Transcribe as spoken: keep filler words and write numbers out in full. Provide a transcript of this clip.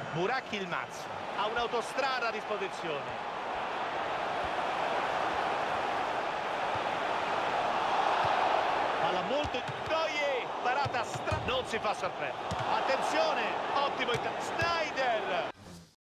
Burak Yilmaz ha un'autostrada a disposizione. Palla molto... Doye! Parata stra... Non si fa sorprendere. Attenzione! Ottimo... Sneijder!